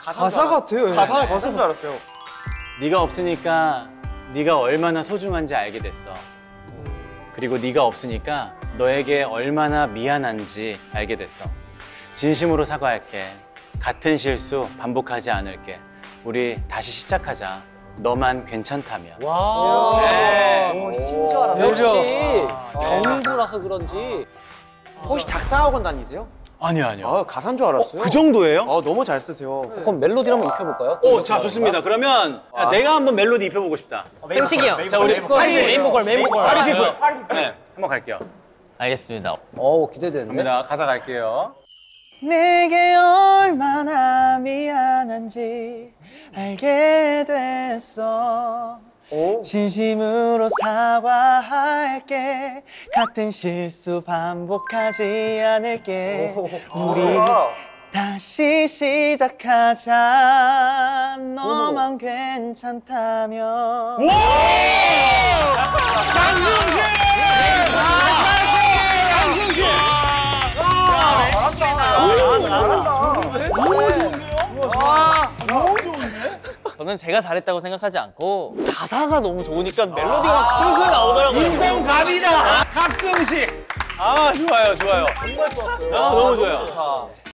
가사 같아요. 가사인 줄 알았어요. 네가 없으니까 네가 얼마나 소중한지 알게 됐어. 그리고 네가 없으니까 너에게 얼마나 미안한지 알게 됐어. 진심으로 사과할게. 같은 실수 반복하지 않을게. 우리 다시 시작하자. 너만 괜찮다면. 와. 네. 신 줄 알았어. 역시 경부라서 그런지. 혹시 작사학원 다니세요? 아니요, 아니요. 아, 가사인 줄 알았어요. 그 정도예요? 너무 잘 쓰세요. 그럼 멜로디 한번 익혀볼까요? 오, 자, 좋습니다. 그러면 내가 한번 멜로디 입혀보고 싶다. 생식이 형. 자, 우리 메인 보컬. 파리 피플. 네, 한번 갈게요. 알겠습니다. 기대되는데. 갑니다. 가사 갈게요. 내게 얼마나 미안한지 알게 됐어. 진심으로 사과할게. 같은 실수 반복하지 않을게. 우리 다시 시작하자. 너만 괜찮다면. 저는 제가 잘했다고 생각하지 않고 가사가 너무 좋으니까 멜로디가 막 술술 나오더라고요. 인공갑이다. 합성식. 아, 좋아요, 좋아요. 정말 좋았어요. 너무 좋아요.